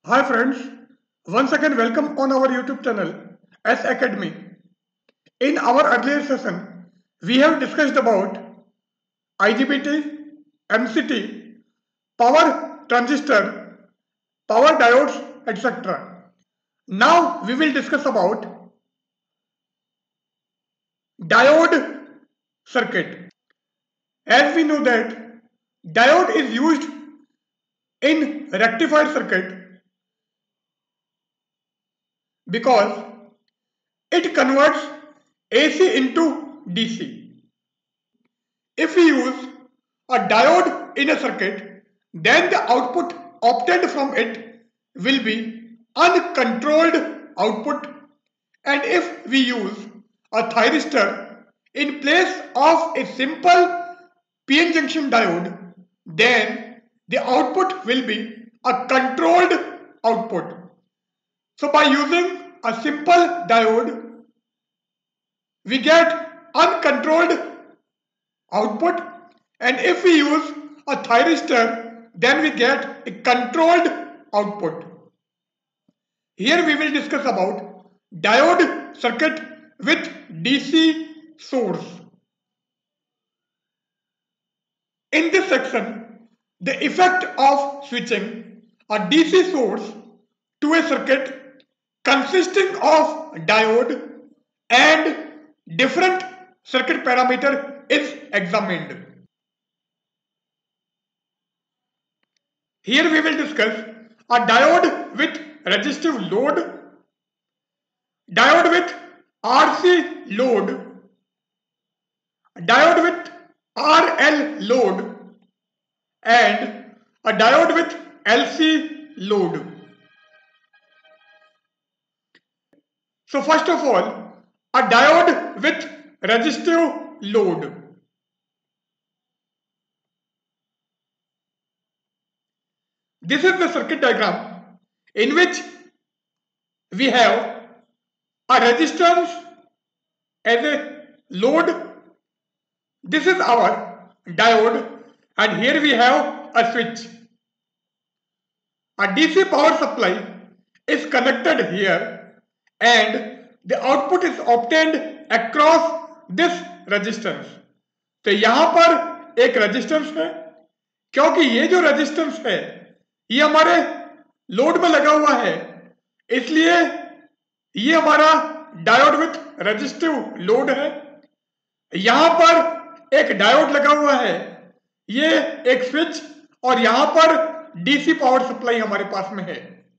Hi friends, once again welcome on our YouTube channel S Academy. In our earlier session, we have discussed about IGBT, MCT, power transistor, power diodes, etc. Now we will discuss about diode circuit. As we know that diode is used in rectified circuit because it converts AC into DC. If we use a diode in a circuit, then the output obtained from it will be uncontrolled output, and if we use a thyristor in place of a simple PN junction diode, then the output will be a controlled output. So by using a simple diode, we get uncontrolled output, and if we use a thyristor, then we get a controlled output. Here we will discuss about diode circuit with DC source. In this section, the effect of switching a DC source to a circuit consisting of diode and different circuit parameter is examined. Here we will discuss a diode with resistive load, diode with RC load, diode with RL load, and a diode with LC load. So first of all, a diode with resistive load. This is the circuit diagram in which we have a resistance as a load. This is our diode, and here we have a switch. A DC power supply is connected here, and the output is obtained across this resistance. तो यहां पर एक resistance है, क्योंकि ये जो resistance है ये हमारे लोड में लगा हुआ है, इसलिए ये हमारा डायोड विथ रेजिस्टिव लोड है. यहां पर एक डायोड लगा हुआ है, ये एक स्विच, और यहां पर डीसी पावर सप्लाई हमारे पास में है.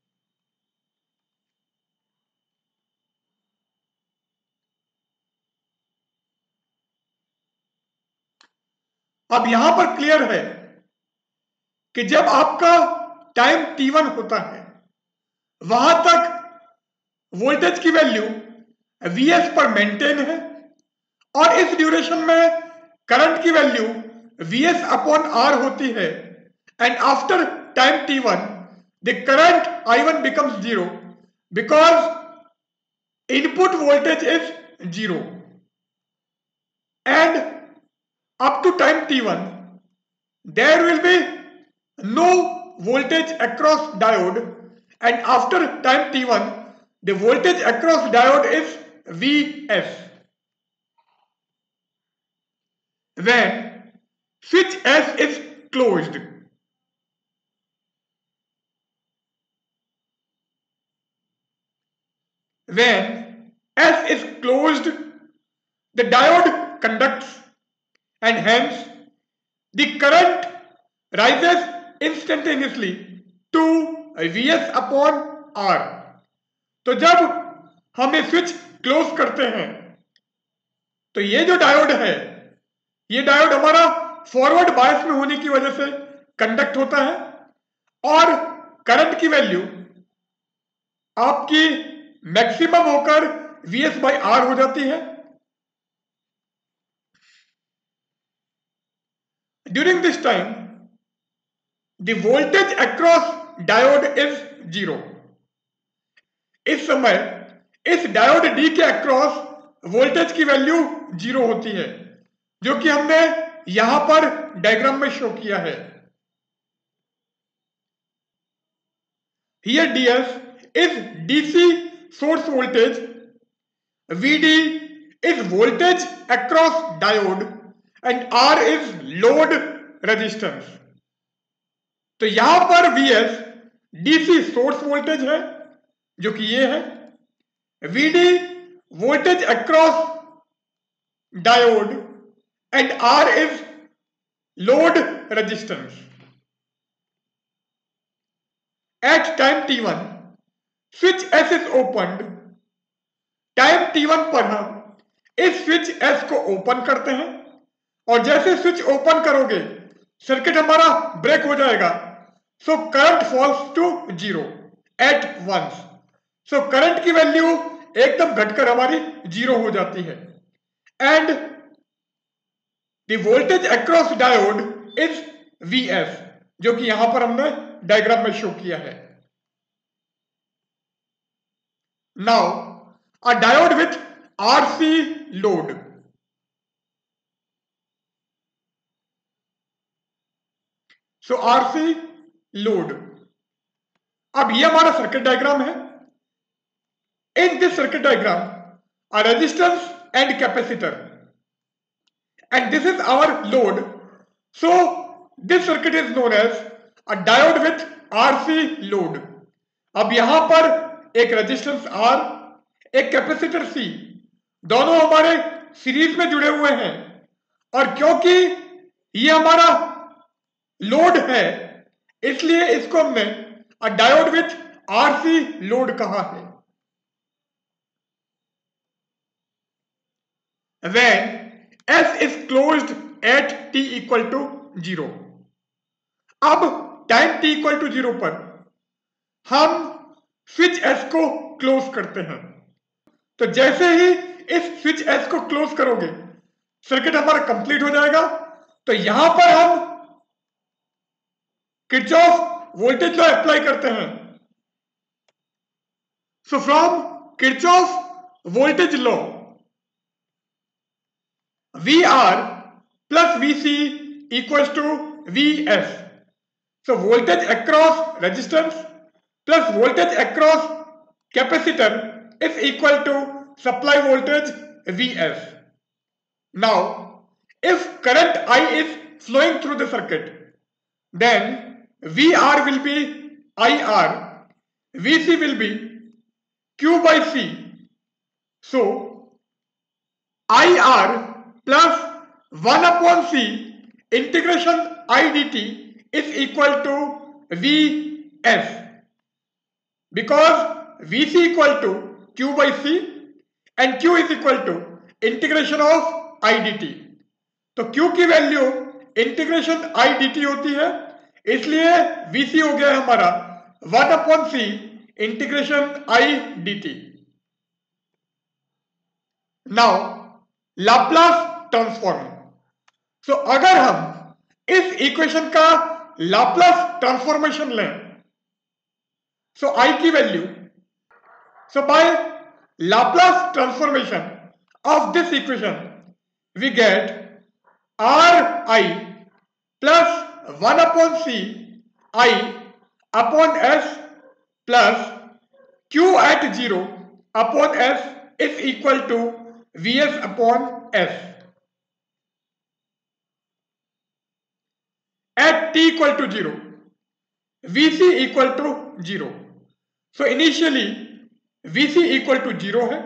अब यहां पर क्लियर है कि जब आपका टाइम t1 होता है, वहां तक वोल्टेज की वैल्यू Vs पर मेंटेन है, और इस ड्यूरेशन में करंट की वैल्यू Vs अपॉन R होती है, and after time t1 the current I1 becomes 0 because input voltage is 0, and up to time t1 there will be no voltage across diode, and after time t1 the voltage across diode is Vs. When switch S is closed, when S is closed, the diode conducts, and hence the current rises instantaneously to Vs upon R. तो जब हम ये switch close करते हैं, तो ये जो diode है, ये डायोड हमारा फॉरवर्ड बायस में होने की वजह से कंडक्ट होता है, और करंट की वैल्यू आपकी मैक्सिमम होकर Vs by R हो जाती है. During this time, the voltage across diode is 0. इस समय इस डायोड D के अक्रॉस वोल्टेज की वैल्यू 0 होती है, जो कि हमने यहां पर डायग्राम में शो किया है. Here DS is DC source voltage, VD is voltage across diode and R is load resistance. तो यहां पर VS DC सोर्स वोल्टेज है जो कि ये है, VD voltage across diode and R is load resistance. At time t1 switch S is opened. Time t1 पर हम इस स्विच S को ओपन करते हैं और जैसे स्विच ओपन करोगे सर्किट हमारा ब्रेक हो जाएगा. So current falls to 0 at once. So current की वैल्यू एकदम घटकर हमारी 0 हो जाती है and the voltage across diode is Vs, जो कि यहां पर हमने डायग्राम में शो किया है. Now a diode with RC load. So RC load. अब ये हमारा सर्किट डायग्राम है. In this circuit diagram a resistance and capacitor and this is our load. So this circuit is known as a diode with RC load. अब यहां पर एक resistance R, एक capacitor C, दोनों हमारे सीरीज में जुड़े हुए हैं और क्योंकि ये हमारा लोड है इसलिए इसको हमने a diode with RC load कहा है. When S is closed at t equal to 0. अब टाइम t equal to 0 पर हम स्विच S को क्लोज करते हैं. तो जैसे ही इस स्विच S को क्लोज करोगे सर्किट हमारा कंप्लीट हो जाएगा. तो यहां पर हम किरचॉफ वोल्टेज लॉ अप्लाई करते हैं. So from Kirchhoff voltage law VR plus VC equals to VS. So voltage across resistance plus voltage across capacitor is equal to supply voltage VS. Now, if current I is flowing through the circuit, then VR will be IR, VC will be Q by C. So, IR plus 1 upon C integration I dt is equal to Vs, because Vc equal to Q by C and Q is equal to integration of I dt. तो Q की value integration I dt होती है इसलिए Vc हो गया हमारा 1 upon C integration I dt. Now Laplace transform. So अगर हम इस इक्वेशन का लाप्लास ट्रांसफॉर्मेशन लें सो आई की value, so by Laplace transformation of this equation we get R I plus 1 upon C I upon S plus Q at 0 upon S is equal to Vs upon S. At t equal to 0, Vc equal to 0. So initially Vc equal to 0 है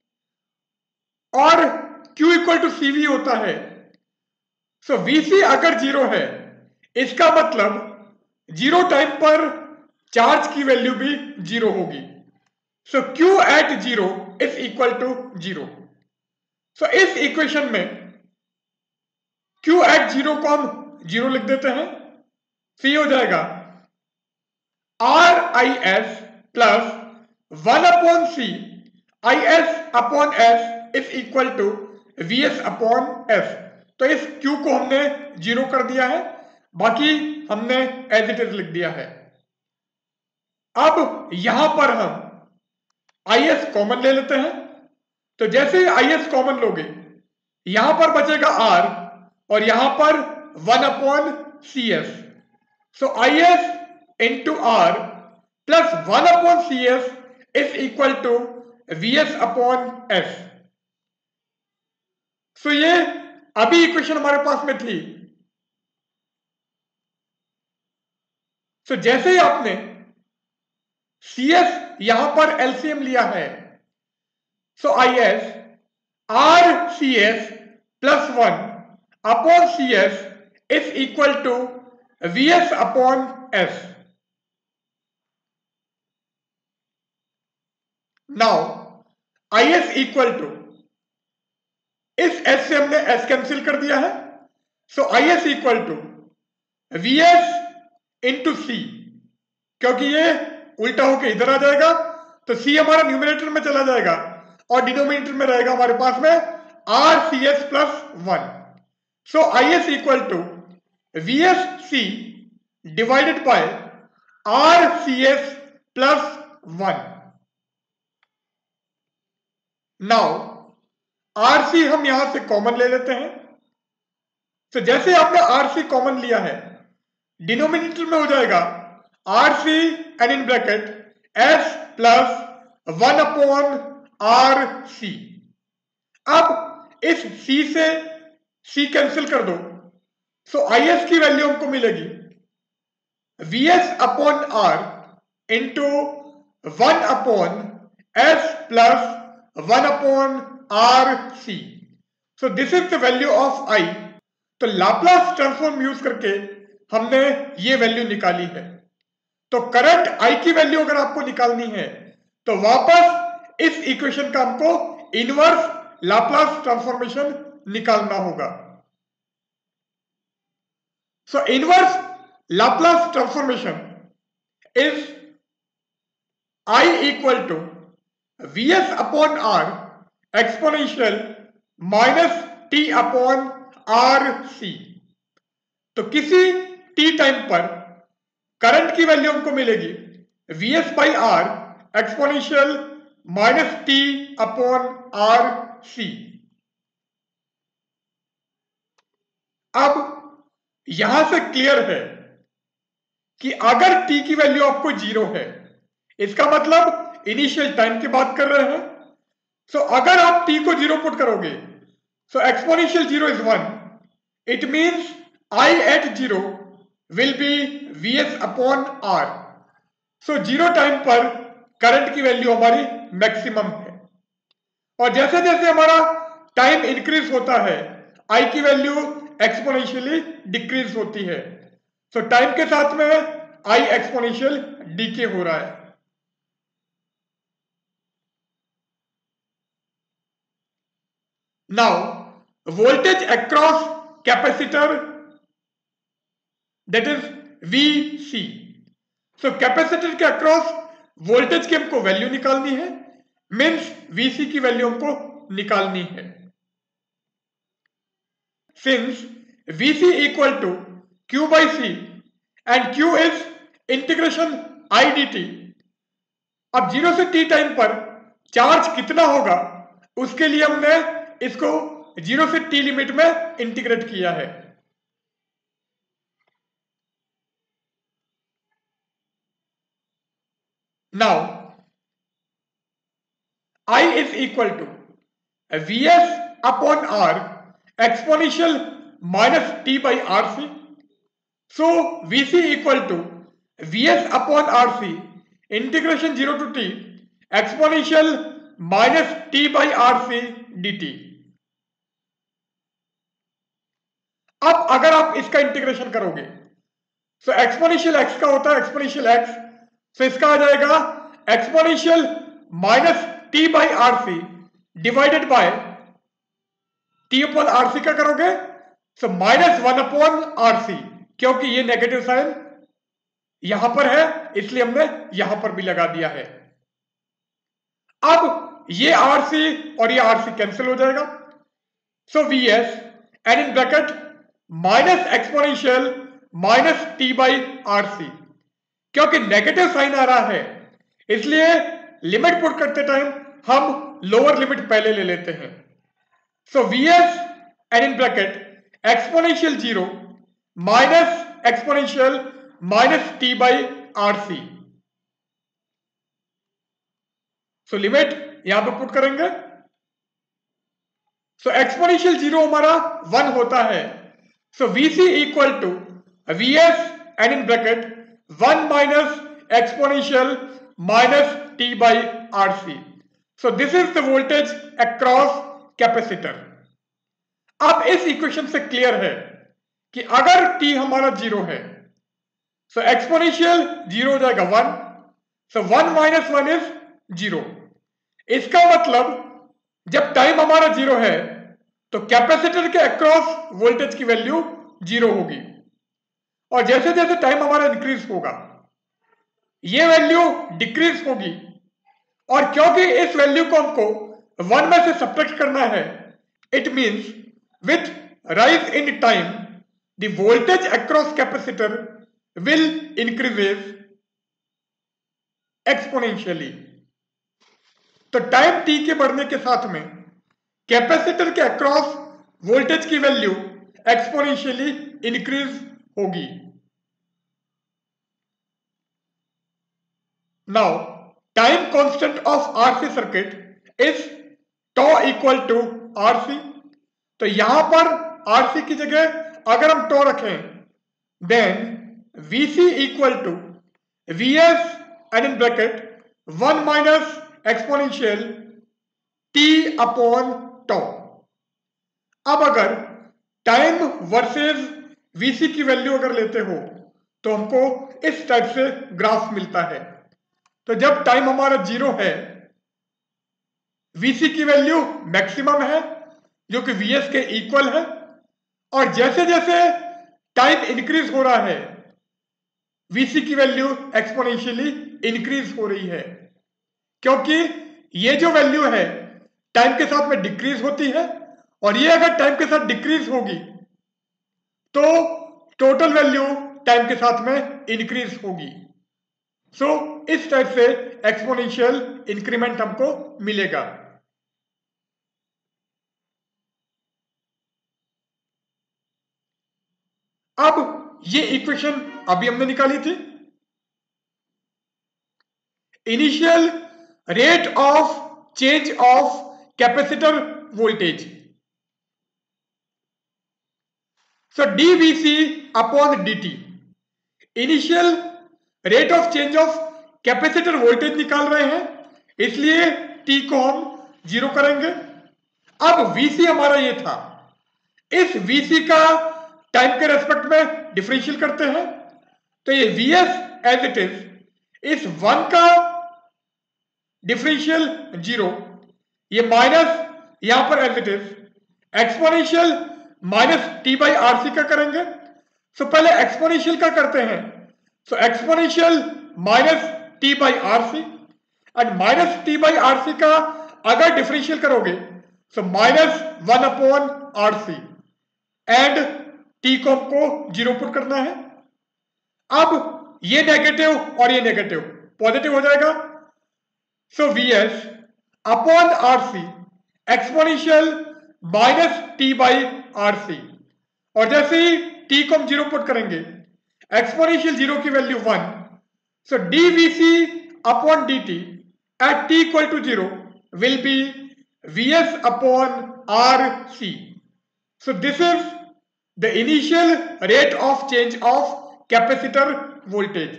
और Q equal to CV होता है. So Vc अगर 0 है इसका मतलब 0 time पर charge की वैल्यू भी 0 होगी. So Q at 0 is equal to 0. तो इस इक्वेशन में Q at 0 को हम 0 लिख देते हैं. सी हो जाएगा R I S plus 1 upon C I S upon S is equal to V S upon S. तो इस Q को हमने 0 कर दिया है, बाकी हमने एज इट इज लिख दिया है. अब यहां पर हम आई एस कॉमन ले लेते हैं. तो जैसे ही आई एस कॉमन लोगे यहां पर बचेगा R और यहां पर 1 upon C S. So I S into R plus 1 upon CS is equal to VS upon S. So ये अभी इक्वेशन हमारे पास में थी. So जैसे ही आपने CS यहां पर LCM लिया है, so IS RCS plus 1 upon CS is equal to VS upon S. Now IS equal to, इस S से हमने S कैंसिल कर दिया है, so IS equal to VS into C, क्योंकि ये उल्टा होके इधर आ जाएगा तो C हमारा न्यूमरेटर में चला जाएगा और डिनोमिनेटर में रहेगा हमारे पास में RCS plus 1. So IS equal to VSC divided by RCS plus 1. Now RC हम यहां से कॉमन ले लेते हैं. तो जैसे आपने RC कॉमन लिया है, डिनोमिनेटर में हो जाएगा RC and in bracket S plus 1 upon RC. अब इस C से C कैंसिल कर दो, सो IS की वैल्यू हमको मिलेगी VS upon R into 1 upon S plus 1 upon RC. So this is the value of I. तो लाप्लास ट्रांसफॉर्म यूज करके हमने ये वैल्यू निकाली है. तो करंट I की वैल्यू अगर आपको निकालनी है तो वापस इस इक्वेशन का हमको इनवर्स लाप्लास ट्रांसफॉर्मेशन निकालना होगा. So inverse Laplace transformation is I equal to VS upon R exponential minus T upon RC. तो किसी T टाइम पर करंट की वैल्यू हमको मिलेगी VS by R exponential minus T upon RC. अब यहां से क्लियर है कि अगर T की वैल्यू आपको 0 है, इसका मतलब इनिशियल टाइम की बात कर रहे हैं. सो अगर आप t को 0 पुट करोगे, so exponential 0 is 1. It means I at 0 will be VS upon R. So 0 time पर करंट की वैल्यू हमारी मैक्सिमम है, और जैसे जैसे हमारा टाइम इंक्रीज होता है I की वैल्यू एक्सपोनेंशियली डिक्रीज होती है. सो टाइम के साथ में I एक्सपोनेंशियल डीके हो रहा है. Now voltage across capacitor, that is VC. So capacitor के अक्रॉस वोल्टेज की हमको वैल्यू निकालनी है, मीन्स VC की वैल्यू हमको निकालनी है. Since VC equal to Q by C and Q is integration I dt. अब 0 से t टाइम पर चार्ज कितना होगा उसके लिए हमने इसको 0 से t लिमिट में इंटीग्रेट किया है. Now I is equal to VS upon R exponential minus T by RC. So VC equal to VS upon RC integration 0 to t exponential minus T by RC dt. अब अगर आप इसका integration करोगे, so exponential x का होता है exponential x, सो इसका आ जाएगा exponential minus T by RC divided by T upon RC का करोगे, सो माइनस 1 अपॉन RC, क्योंकि ये नेगेटिव साइन यहां पर है इसलिए हमने यहां पर भी लगा दिया है. अब ये RC और ये RC कैंसिल हो जाएगा, so VS and in bracket minus exponential minus T by RC. क्योंकि नेगेटिव साइन आ रहा है इसलिए लिमिट पुट करते टाइम हम लोअर लिमिट पहले ले लेते हैं. So VS and in bracket exponential 0 minus exponential minus T by RC. So limit यहां पर पुट करेंगे। सो एक्सपोनेंशियल 0 हमारा 1 होता है। So VC equal to VS and in bracket 1 minus exponential minus T by RC। So this is the voltage across capacitor. अब इस equation से clear है कि अगर T हमारा 0 है सो एक्सपोनेंशियल 0 हो जाएगा 1। So 1 minus 1 is 0। इसका मतलब जब टाइम हमारा 0 है तो कैपेसिटर के अक्रॉस वोल्टेज की वैल्यू 0 होगी, और जैसे जैसे टाइम हमारा इंक्रीज होगा ये वैल्यू डिक्रीज होगी, और क्योंकि इस वैल्यू को हमको 1 में से सब्ट्रैक्ट करना है, it means with rise in time the voltage across capacitor will increases exponentially. तो टाइम t के बढ़ने के साथ में कैपेसिटर के अक्रॉस वोल्टेज की वैल्यू एक्सपोनेंशियली इंक्रीज होगी। Now time constant of RC circuit is τ equal to RC। तो यहां पर RC की जगह अगर हम τ रखें then VC equal to VS and in bracket 1 minus exponential T upon τ। अब अगर टाइम वर्सेस VC की वैल्यू अगर लेते हो तो हमको इस टाइप से ग्राफ मिलता है। तो जब टाइम हमारा 0 है VC की वैल्यू मैक्सिमम है जो कि VS के इक्वल है, और जैसे जैसे टाइम इंक्रीज हो रहा है VC की वैल्यू एक्सपोनेंशियली इंक्रीज हो रही है, क्योंकि ये जो वैल्यू है टाइम के साथ में डिक्रीज होती है, और ये अगर टाइम के साथ डिक्रीज होगी तो टोटल वैल्यू टाइम के साथ में इंक्रीज होगी। सो इस टाइप से एक्सपोनेंशियल इंक्रीमेंट हमको मिलेगा। अब ये इक्वेशन अभी हमने निकाली थी। Initial rate of change of capacitor voltage, so dVC upon dt, initial rate of change of capacitor voltage निकाल रहे हैं, इसलिए t को हम 0 करेंगे। अब VC हमारा ये था, इस VC का टाइम के रेस्पेक्ट में डिफरेंशियल करते हैं, तो ये VS एज इट इज इस 1 का डिफरेंशियल 0, ये माइनस यहां पर as it is exponential minus T by RC का करेंगे। सो पहले एक्सपोनेंशियल का करते हैं, so exponential minus T by RC, and minus T by RC का अगर डिफरेंशियल करोगे so minus 1 upon RC, and T को हमको 0 पुट करना है। अब ये नेगेटिव और ये नेगेटिव पॉजिटिव हो जाएगा, so VS upon RC exponential minus T by RC, और जैसे ही T को हम 0 पुट करेंगे एक्सपोनेंशियल 0 की value 1, so dVC upon dt at t equal to 0 will be Vs upon RC. So this is the initial rate of change of capacitor voltage.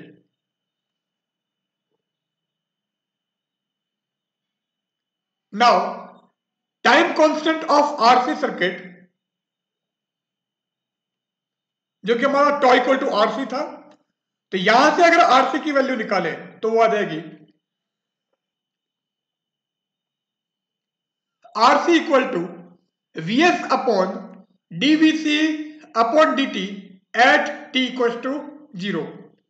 Now time constant of RC circuit, जो कि हमारा τ equal to RC था, तो यहां से अगर RC की value निकालें तो वो आ जाएगी RC equal to VS upon dVC upon dt at t equals to 0.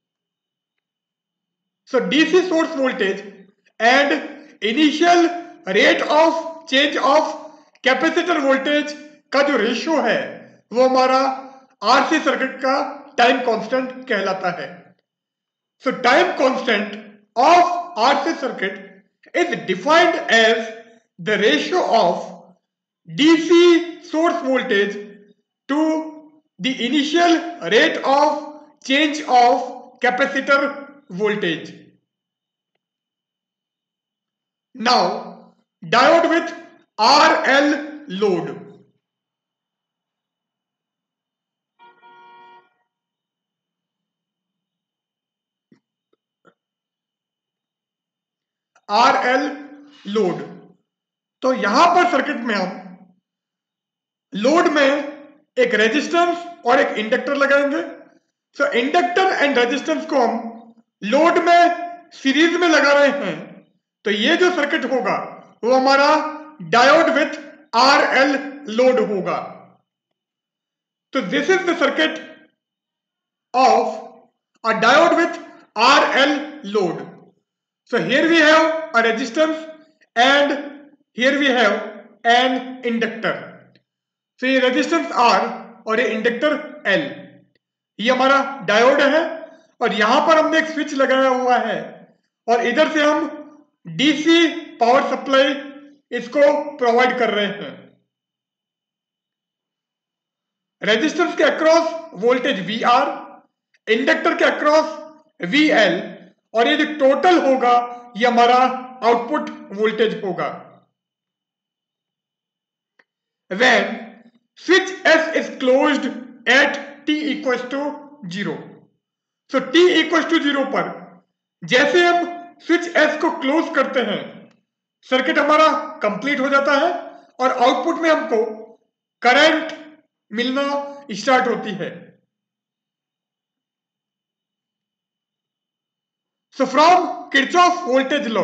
So DC source voltage and initial rate of change of capacitor voltage का जो रेशियो है वो हमारा RC सर्किट का टाइम कांस्टेंट कहलाता है। So time constant of RC circuit is defined as the ratio of DC source voltage to the initial rate of change of capacitor voltage. Now, diode with RL load. RL load. तो यहां पर circuit में हम load में एक resistance और एक inductor लगाएंगे। सो इंडक्टर एंड रेजिस्टेंस को हम लोड में सीरीज में लगा रहे हैं, तो ये जो सर्किट होगा वो हमारा डायोड विथ RL लोड होगा। तो this is the circuit of a diode with RL load. So here we have a resistance and here we have an inductor. So ये resistance R और ये इंडक्टर L, ये हमारा diode है और यहां पर हमने एक स्विच लगाया हुआ है और इधर से हम DC पावर सप्लाई इसको प्रोवाइड कर रहे हैं। रेजिस्टेंस के अक्रॉस वोल्टेज VR, इंडक्टर के अक्रॉस VL और ये जो टोटल होगा ये हमारा आउटपुट वोल्टेज होगा। When switch S is closed at t equals to 0, so t equals to 0 पर जैसे हम स्विच S को क्लोज करते हैं सर्किट हमारा कंप्लीट हो जाता है और आउटपुट में हमको करंट मिलना स्टार्ट होती है। So from Kirchhoff voltage law,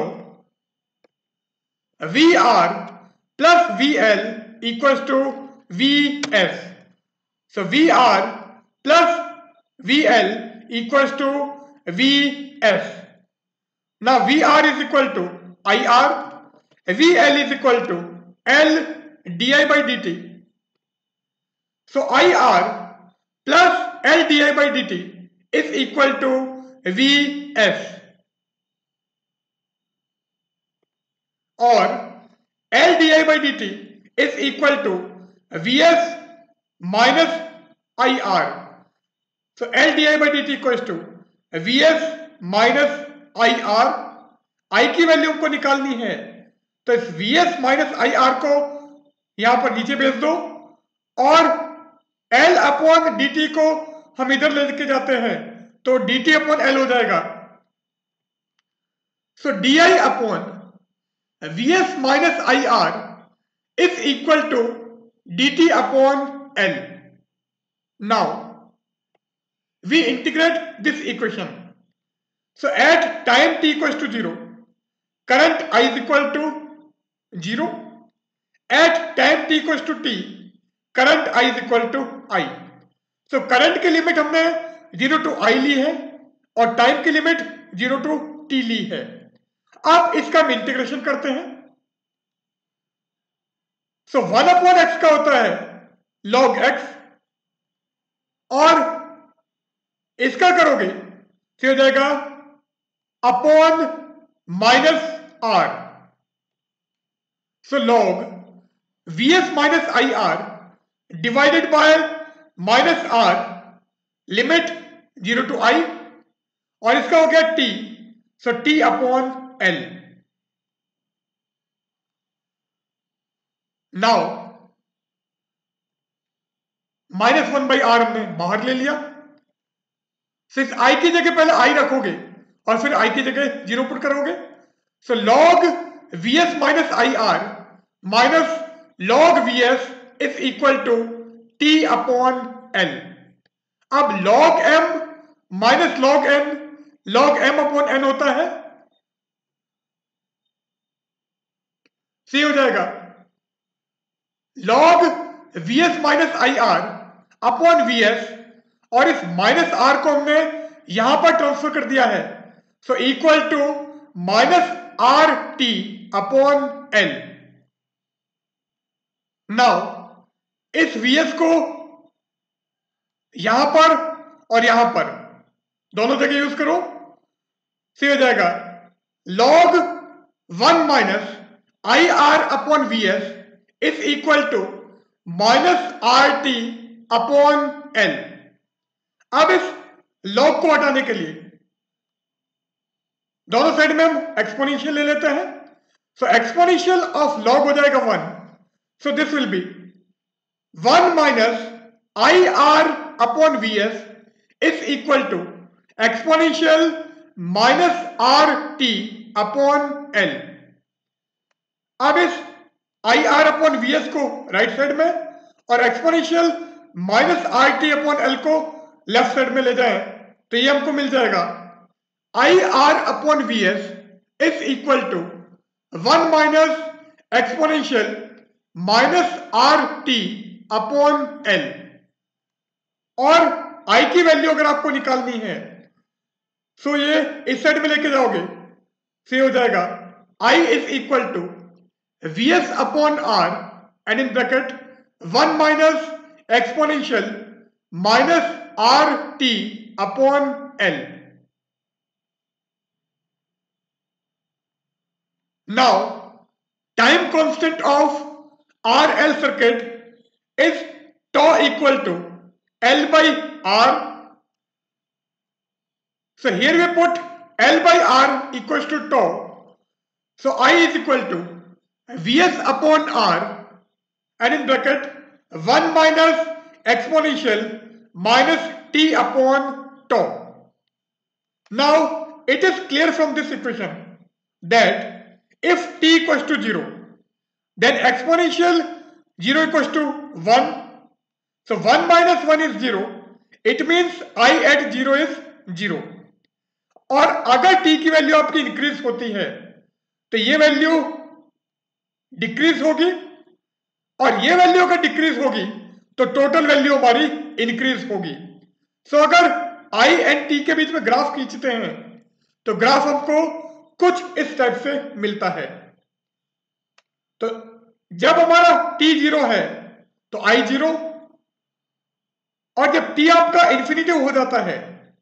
VR plus VL equals to Vs. So VR plus VL equals to Vs. Now VR is equal to IR, VL is equal to L di by dt. So IR plus L di by dt is equal to Vs. और L di by dt is equal to Vs minus IR. So L di by dt equals to Vs minus IR. I की value हमको निकालनी है, तो इस Vs minus IR को यहां पर नीचे भेज दो और L अपॉन dt को हम इधर लेके जाते हैं तो dt अपॉन L हो जाएगा। So di upon Vs minus IR is equal to dt upon L. Now, we integrate this equation. So, at time t equals to 0, current I is equal to 0. At time t equals to t, current I is equal to I. So, current की limit हमने 0 to I ली है और time की limit 0 to t ली है। अब इसका हम integration करते हैं। सो 1 अपॉन एक्स का होता है log x और इसका करोगे तो हो जाएगा upon minus R. So log vs minus I R divided by minus R limit 0 to I और इसका हो गया t, सो t upon L। Now minus 1 by R हमने बाहर ले लिया। सिर्फ आई की जगह पहले आई रखोगे और फिर आई की जगह 0 पुट करोगे। So log Vs minus I R minus log Vs is equal to t upon L। अब log m minus log n, log m upon n होता है, सी हो जाएगा log Vs minus I R upon Vs और इस minus are को हमने यहां पर ट्रांसफर कर दिया है, so equal to minus R T upon L. Now इस Vs को यहां पर और यहां पर दोनों जगह यूज करो, सी हो जाएगा log 1 minus I R upon Vs is equal to minus R T upon L. अब इस लॉग को हटाने के लिए दोनों साइड में हम एक्सपोनेंशियल ले लेते हैं। सो एक्सपोनेंशियल ऑफ लॉग हो जाएगा 1. So this will be 1 minus I R upon V S is equal to exponential minus R T upon L. अब इस I R upon V S को राइट साइड में और exponential minus R T upon L को left side में ले जाए तो ये हमको मिल जाएगा I R upon V S is equal to 1 minus exponential minus R T upon L. और आई की वैल्यू अगर आपको निकालनी है तो ये इस साइड में लेके जाओगे तो हो जाएगा I is equal to V S upon R and in bracket 1 minus exponential minus R T upon L. Now, time constant of RL circuit is tau equal to L by R. So here we put L by R equals to tau. So I is equal to Vs upon R and in bracket 1 minus exponential minus T upon tau. Now it is clear from this equation that if t equals to 0, then exponential 0 equals to 1. So 1 minus 1 is 0. It means I at 0 is 0. और अगर t की value आपकी increase होती है तो ये value decrease होगी और ये वैल्यू अगर डिक्रीज होगी तो टोटल वैल्यू हमारी इंक्रीज होगी. सो अगर i एंड t के बीच में ग्राफ खींचते हैं तो ग्राफ हमको कुछ इस टाइप से मिलता है. तो जब हमारा t 0 है तो i 0 और जब t आपका इन्फिनिटिव हो जाता है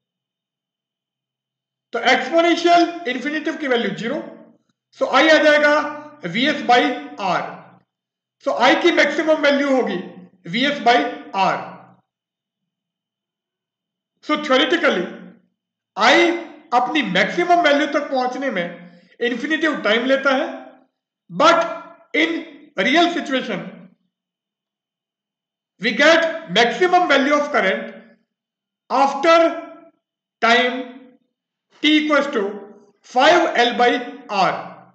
तो एक्सपोनेंशियल इन्फिनिटिव की वैल्यू 0. सो i आ जाएगा vs by R. So i की मैक्सिमम वैल्यू होगी vs by R. So theoretically i अपनी मैक्सिमम वैल्यू तक पहुंचने में इन्फिनिटिव टाइम लेता है, but in real situation we get maximum value of current after time t equals to 5L by R.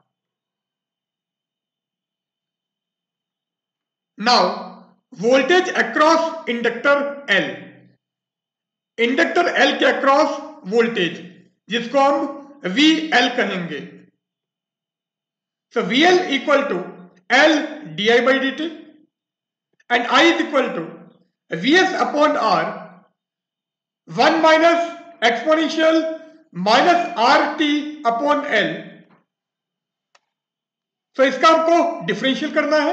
Now voltage across inductor L. Inductor L के across voltage जिसको हम VL कहेंगे. सो VL equal to L di by dt and I is equal to Vs upon R 1 minus exponential minus RT upon L. So इसका हमको differential करना है.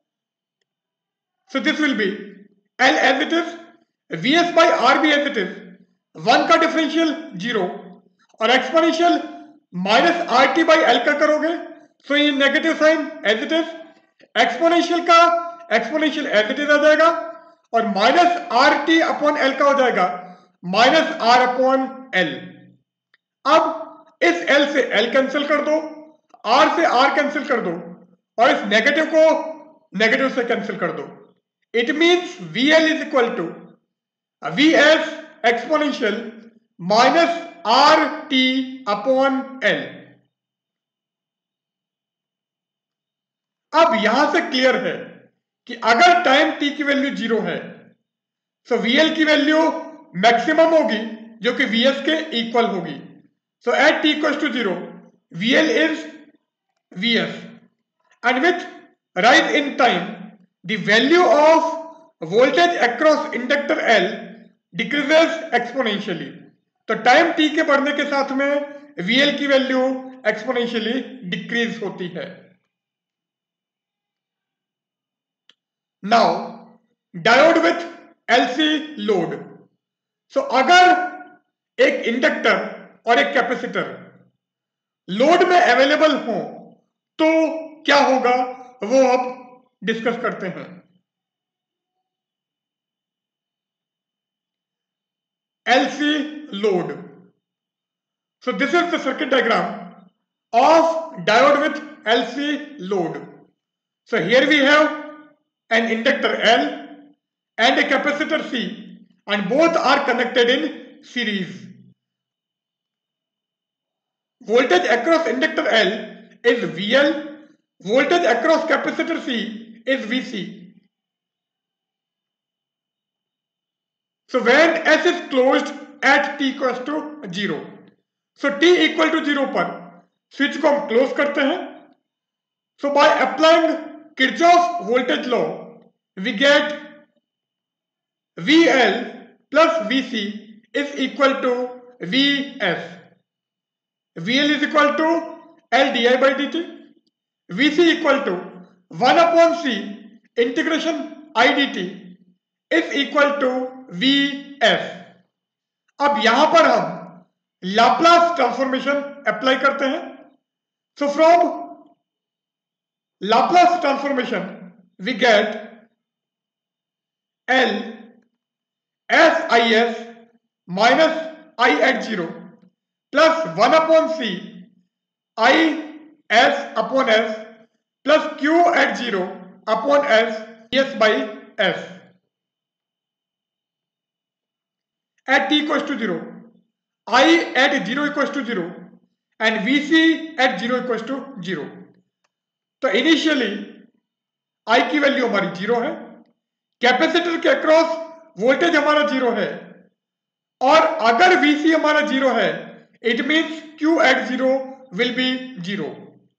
So this will be L as it is, Vs by R भी as it is, 1 का differential 0 और exponential minus R T by L का करोगे so ये negative sign as it is, exponential का एक्सपोनेंशियल एज इट इज आ जाएगा और minus R T upon L का हो जाएगा माइनस आर अपॉन एल. अब इस एल से एल कैंसिल कर दो, आर से आर कैंसिल कर दो और इस नेगेटिव को नेगेटिव से कैंसिल कर दो. It means V L is equal to V S exponential minus R T upon L. अब यहां से क्लियर है कि अगर टाइम t की वैल्यू 0 है तो VL की वैल्यू मैक्सिमम होगी जो कि Vs के इक्वल होगी. So at t equals to 0 VL is Vs and with rise in time the value of voltage across inductor L decreases exponentially. तो टाइम t के बढ़ने के साथ में VL की वैल्यू एक्सपोनेंशियली डिक्रीज होती है. Now diode with LC load. सो अगर एक इंडक्टर और एक कैपेसिटर लोड में अवेलेबल हो तो क्या होगा वो अब डिस्कस करते हैं. LC load. So this is the circuit diagram of diode with LC load. So here we have an inductor L and a capacitor C, and both are connected in series. Voltage across inductor L is VL, voltage across capacitor C is VC. So when S is closed at t equals to 0, so t equal to 0 पर switch को हम close करते हैं. So by applying Kirchhoff's voltage law, we get VL plus VC is equal to VS. VL is equal to L di by dt. VC equal to 1 upon C integration I dt is equal to VS. अब यहां पर हम Laplace transformation apply करते हैं. So from Laplace transformation we get L S I S minus I at 0 plus 1 upon C I S upon S plus Q at 0 upon S S by S at t equals to 0, I at 0 equals to 0 and VC at 0 equals to 0. तो initially I की value हमारी 0 है, capacitor के across voltage हमारा 0 है, और अगर VC हमारा 0 है it means Q at 0 will be 0.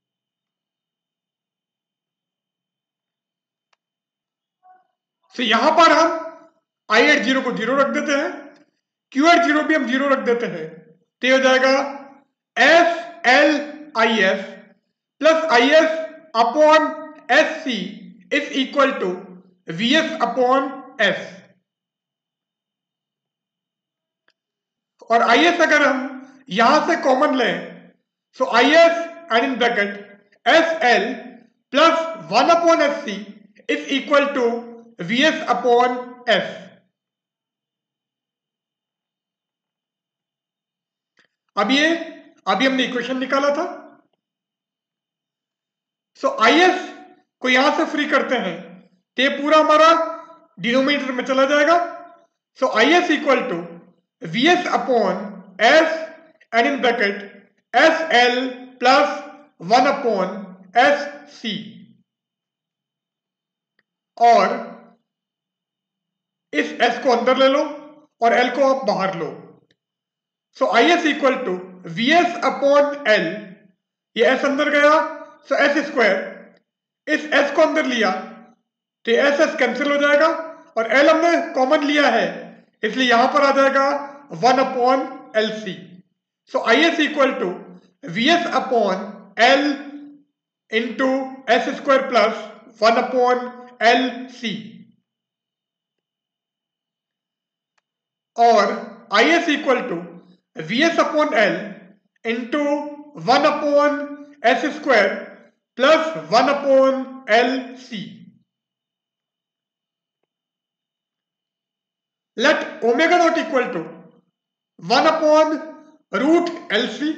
तो यहां पर हम I at 0 को 0 रख देते हैं, Q at 0 भी हम 0 रख देते हैं, तो ये हो जाएगा S L I S plus I S upon S C is equal to V S upon S. और आई एस अगर हम यहां से कॉमन लें, so I S and in bracket S L plus 1 upon S C is equal to V S upon S. अभी हमने equation निकाला था. सो आई एस को यहां से फ्री करते हैं तो ये पूरा हमारा डिनोमिनेटर में चला जाएगा. So I S equal to V S upon S and in bracket S L plus 1 upon S C. और इस एस को अंदर ले लो और एल को आप बाहर लो. So I S equal to V S upon L, ये एस अंदर गया सो एस स्क्वायर, इस एस को अंदर लिया तो एस एस कैंसिल हो जाएगा और एल हमने कॉमन लिया है इसलिए यहां पर आ जाएगा 1 upon L C. So I S equal to V S upon L into S square plus 1 upon L C. और I S equal to V S upon L into 1 upon S square plus 1 upon L C. Let omega naught equal to 1 upon root L C.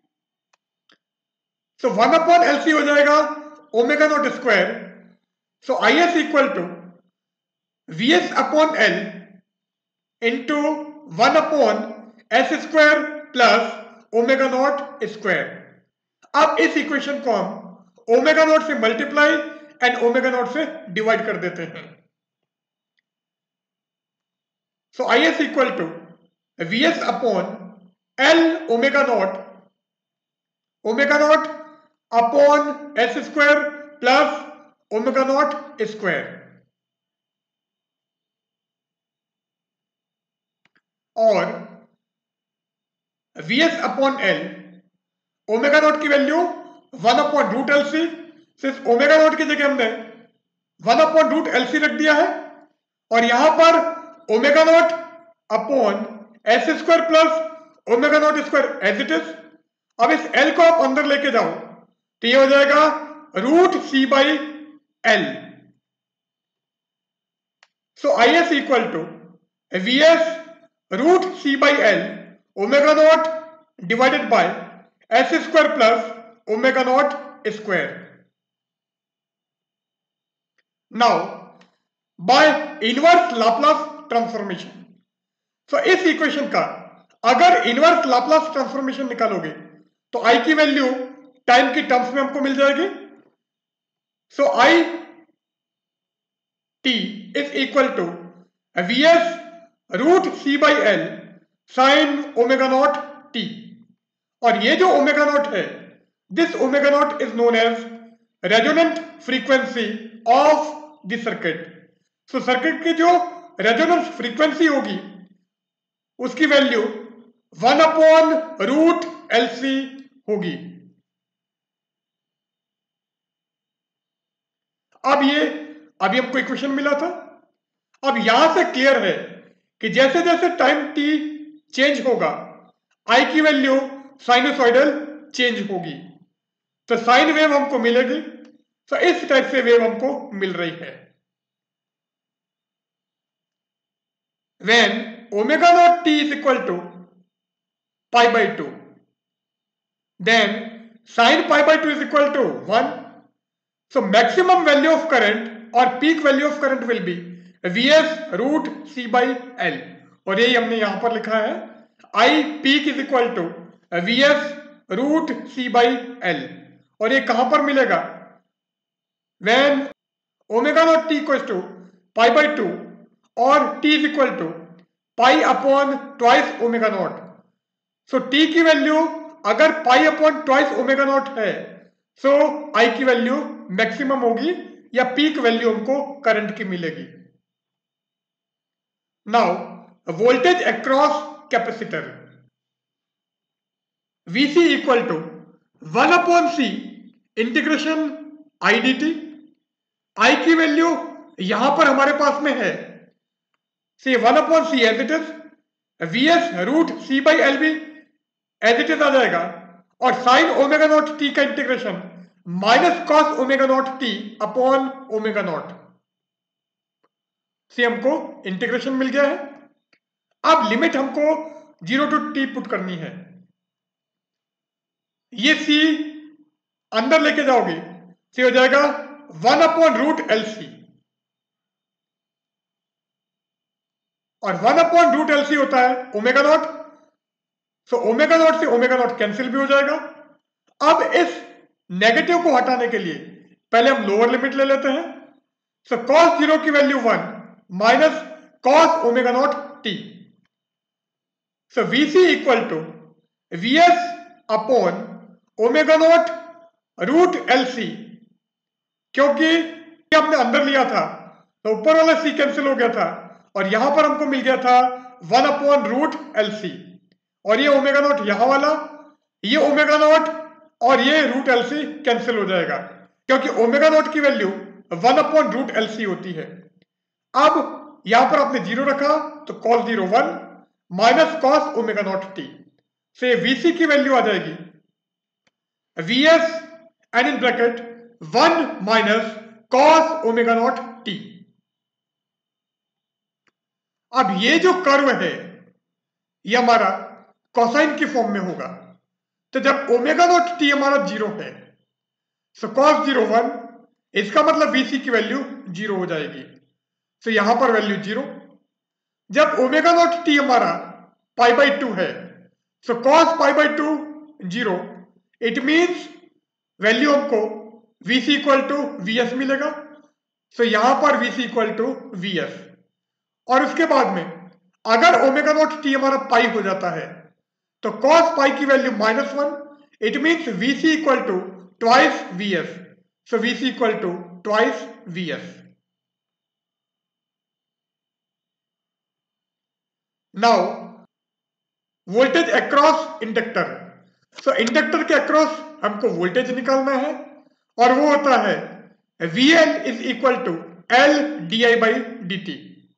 So 1 upon L C हो जाएगा omega naught square. So I S equal to V S upon L into 1 upon S square plus omega naught square. अब इस equation को हम omega naught से multiply and omega naught से divide कर देते हैं. So I S equal to V S upon L omega naught upon S square plus omega naught square. और V S upon L, omega naught की value 1 upon root L C, सिर्फ omega naught की जगह हमने 1 upon root L सी रख दिया है और यहां पर omega naught upon S square plus omega naught square as it is. अब इस एल को आप अंदर लेके जाओ तो ये हो जाएगा root C by L. So I S equal to V S root C by L omega naught divided by S square plus omega naught square. Now by inverse Laplace transformation, तो इस इक्वेशन का अगर inverse Laplace transformation निकालोगे तो आई की value time की terms में हमको मिल जाएगी। So I T is equal to V S root C by L sine omega naught T, और ये जो ओमेगा नॉट है, this omega naught is known as resonant frequency of the circuit. So circuit की जो resonance frequency होगी उसकी value 1/√LC होगी। अब ये अभी हमको इक्वेशन मिला था। अब यहां से क्लियर है कि जैसे जैसे टाइम t चेंज होगा आई की वैल्यू साइनोसॉइडल चेंज होगी, तो साइन वेव हमको मिलेगी। तो इस टाइप से वेव हमको मिल रही है। When omega naught t is equal to π/2, then sin π/2 is equal to 1. So maximum value of current or peak value of current will be Vs root C by L, और यही हमने यहां पर लिखा है I peak is equal to Vs root C by L, और ये कहां पर मिलेगा? When omega naught t equals to π/2 और t is equal to pi upon twice omega naught. So t की वैल्यू अगर pi upon twice omega naught है, so I की वैल्यू मैक्सिमम होगी या पीक वैल्यू हमको करंट की मिलेगी। Now voltage across capacitor VC equal to 1/C integration I dt। I की वैल्यू यहां पर हमारे पास में है से 1/C as it is, Vs root C by L भी एज इट इज आ जाएगा, और साइन ओमेगा नॉट t का integration minus cos omega naught t upon omega naught से हमको इंटीग्रेशन मिल गया है। अब लिमिट हमको 0 टू t पुट करनी है। ये c अंदर लेके जाओगे से हो जाएगा 1/√LC, और 1/√LC होता है omega naught. So omega naught से ओमेगा नॉट कैंसिल भी हो जाएगा। अब इस नेगेटिव को हटाने के लिए पहले हम लोअर लिमिट ले लेते हैं। सो cos 0 की value 1 minus cos omega naught t। So VC equal to Vs upon omega naught root LC, क्योंकि हमने अंदर लिया था तो ऊपर वाला c कैंसिल हो गया था, और यहां पर हमको मिल गया था 1/√LC, और ये ओमेगा नॉट यहां वाला, ये ओमेगा नॉट और ये रूट LC कैंसिल हो जाएगा, क्योंकि ओमेगा नॉट की वैल्यू 1/√LC होती है। अब यहां पर आपने 0 रखा तो cos 0 1 minus cos omega naught t से VC की वैल्यू आ जाएगी Vs and in bracket 1 minus cos omega naught t। अब ये जो कर्व है ये हमारा कोसाइन की फॉर्म में होगा, तो जब ओमेगा नॉट t हमारा 0 है, सो cos 0 1, इसका मतलब VC की वैल्यू 0 हो जाएगी। तो यहां पर वैल्यू 0। जब ओमेगा नॉट t हमारा π/2 है, so cos π/2 0, it means value हमको VC इक्वल टू VS मिलेगा। सो यहां पर VC इक्वल टू VS, और उसके बाद में अगर ओमेगा नॉट t हमारा पाई हो जाता है तो cos पाई की value -1, it means VC equal to twice VS। So VC equal to twice VS। Now voltage across inductor. So inductor के अक्रॉस हमको वोल्टेज निकालना है, और वो होता है VL is equal to L di/dt।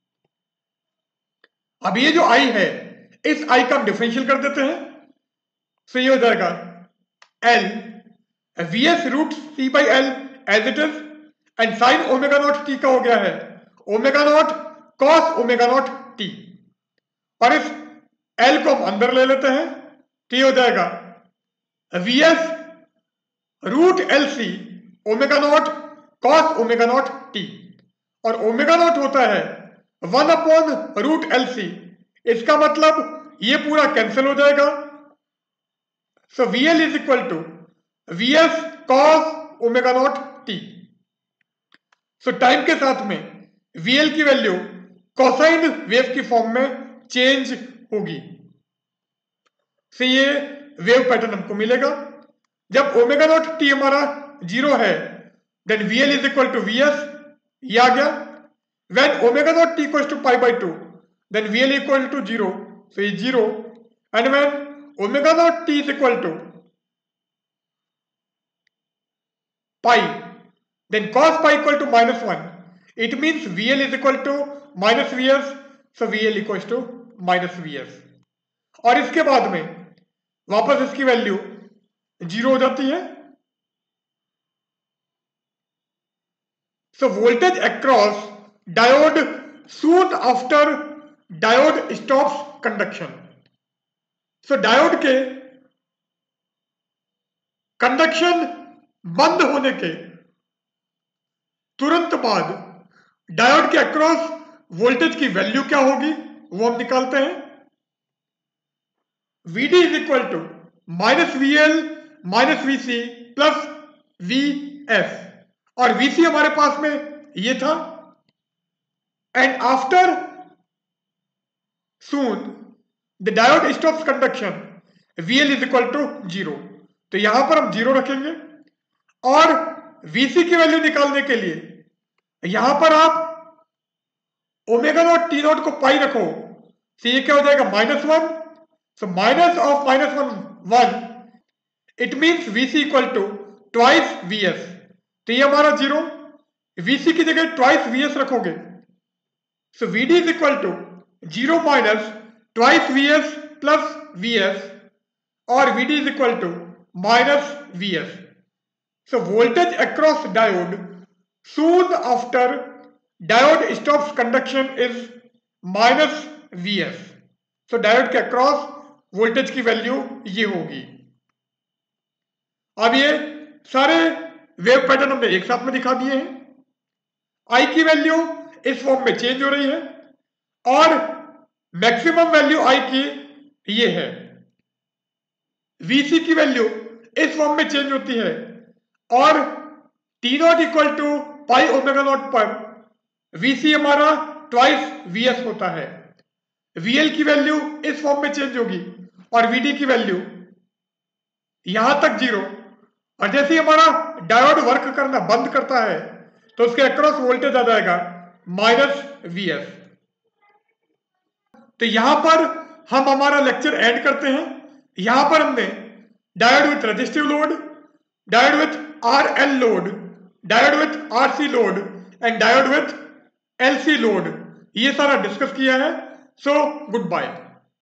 अब ये जो I है, इस I का हम डिफरेंशियल कर देते हैं। सो ये हो जाएगा L Vs root C by L as it is, and sine omega naught t का हो गया है omega naught cos omega naught t, और इस L को हम अंदर ले लेते हैं तो ये हो जाएगा Vs root L C omega naught cos omega naught T, और ओमेगा नॉट होता है 1/√LC। इसका मतलब ये पूरा कैंसिल हो जाएगा। So VL is equal to VS cos omega naught T. So time के साथ में VL की वैल्यू कोसाइन वेव की फॉर्म में चेंज होगी। से ये वेव पैटर्न हमको मिलेगा। जब ओमेगा नॉट टी हमारा 0 है then VL is equal to VS, ये आ गया। When omega naught t equals to pi/2, then VL equal to 0, so it's 0. And when omega naught t is equal to pi, then cos pi equal to -1. It means VL is equal to minus VS, so VL equals to minus VS. और इसके बाद में वापस इसकी value 0 हो जाती है। So voltage across diode soon after diode stops conduction. So diode के कंडक्शन बंद होने के तुरंत बाद डायोड के अक्रॉस वोल्टेज की वैल्यू क्या होगी वो हम निकालते हैं। VD is equal to -VL - VC plus VS, और VC हमारे पास में ये था। And after soon the diode stops conduction, VL is equal to 0. तो यहां पर हम 0 रखेंगे, और VC की वैल्यू निकालने के लिए यहां पर आप ओमेगा नॉट टी नॉट को पाई रखो, तो ये क्या हो जाएगा -1। सो minus of -1 1, it means VC equal to twice VS। तो ये हमारा 0, VC की जगह ट्वाइस VS रखोगे, so VD is equal to 0 minus twice VS plus VS, or VD is equal to minus VS. So voltage across diode soon after diode stops conduction is minus VS. So diode के across voltage की value ये होगी। अब ये सारे wave pattern हमने एक साथ में दिखा दिए हैं। I की वैल्यू इस फॉर्म में चेंज हो रही है, और मैक्सिमम वैल्यू I की ये है। VC की वैल्यू इस फॉर्म में चेंज होती है, और T naught equal to pi omega naught पर VC हमारा ट्वाइस VS होता है। VL की वैल्यू इस फॉर्म में चेंज होगी, और VD की वैल्यू यहां तक 0, और जैसे ही हमारा डायोड वर्क करना बंद करता है तो उसके अक्रॉस वोल्टेज आ जाएगा -VS। तो यहां पर हम हमारा लेक्चर एंड करते हैं। यहां पर हमने diode with resistive load, diode with RL load, diode with RC load and diode with LC load, ये सारा डिस्कस किया है। So good bye.